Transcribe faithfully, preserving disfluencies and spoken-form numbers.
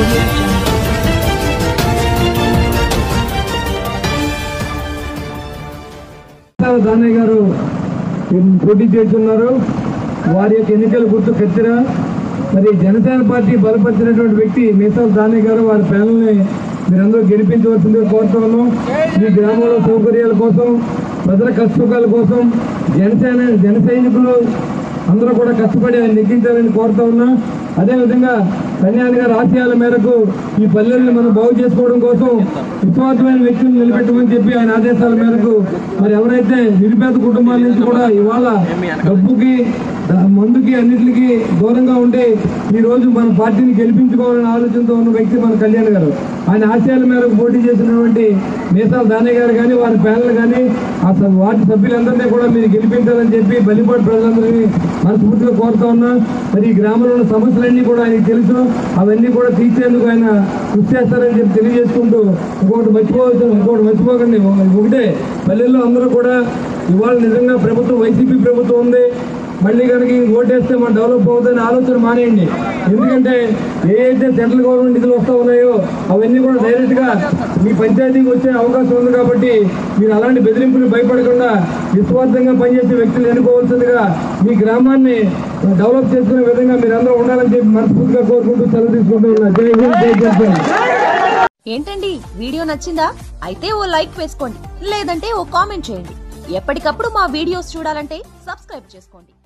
దానయ్య గారు పోటీ చేస్తున్నారు. వారి యొక్క ఎన్నికల గుర్తు కత్తెర. మరి జనసేన పార్టీ బలపరిచినటువంటి వ్యక్తి మీసాల దానయ్య గారు వారి ప్యానల్ని మీరందరూ గెలిపించవలసిందిగా కోరుతా ఉన్నాం. ఈ గ్రామంలో సౌకర్యాల కోసం, ప్రజల కష్టసుఖాల కోసం జనసేన జన సైనికులు అందరూ కూడా కష్టపడి ఆయన నెగ్గించాలని కోరుతా ఉన్నా. అదేవిధంగా కళ్యాణ్ గారి ఆశయాల మేరకు ఈ పల్లెల్ని మనం బాగు చేసుకోవడం కోసం విశ్వాసమైన వ్యక్తులను నిలబెట్టమని చెప్పి ఆయన ఆదేశాల మేరకు మరి ఎవరైతే నిరుపేద కుటుంబాల నుంచి కూడా ఇవాళ డబ్బుకి మందుకి అన్నిటికీ దూరంగా ఉండి ఈ రోజు మన పార్టీని గెలిపించుకోవాలనే ఆలోచనతో ఉన్న వ్యక్తి మన కళ్యాణ్ గారు. ఆయన ఆశయాల మేరకు పోటీ చేసినటువంటి మీసాల దానయ్య గారు కానీ వారి ప్యానల్ కానీ అసలు వార్డు సభ్యులందరినీ కూడా మీరు గెలిపించాలని చెప్పి బలిపాటు ప్రజలందరినీ మనస్ఫూర్తిగా కోరుతా ఉన్నా. మరి ఈ గ్రామంలో ఉన్న సమస్యలన్నీ కూడా ఆయనకు తెలుసు. అవన్నీ కూడా తీర్చేందుకు ఆయన కృషి చేస్తారని చెప్పి తెలియజేసుకుంటూ ఇంకొకటి మర్చిపోవచ్చు ఇంకొకటి మర్చిపోకండి. ఒకటే పల్లెల్లో అందరూ కూడా ఇవాళ నిజంగా ప్రభుత్వం వైసీపీ ప్రభుత్వం ఉంది, మళ్ళీ కనుక ఓటేస్తే మనం డెవలప్ అవుతుందని ఆలోచన మానేయండి. ఎందుకంటే ఏదైతే సెంట్రల్ గవర్నమెంట్ నిధులు వస్తూ ఉన్నాయో అవన్నీ కూడా డైరెక్ట్ గా మీ పంచాయతీకి వచ్చే అవకాశం ఉంది. కాబట్టి మీరు అలాంటి బెదిరింపులు భయపడకుండా నిస్వార్థంగా పనిచేసే వ్యక్తులు ఎన్నుకోవాల్సిందిగా మీ గ్రామాన్ని డెవలప్ చేసుకునే విధంగా మీరందరూ ఉండాలని చెప్పి మనస్ఫూర్తిగా కోరుకుంటూ సెలవు తీసుకుంటూ ఉన్నారు. జై హింద్, జై జనసేన. ఏంటండి వీడియో నచ్చిందా? అయితే ఓ లైక్ వేసుకోండి, లేదంటే ఓ కామెంట్ చేయండి. ఎప్పటికప్పుడు మా వీడియోస్ చూడాలంటే సబ్స్క్రైబ్ చేసుకోండి.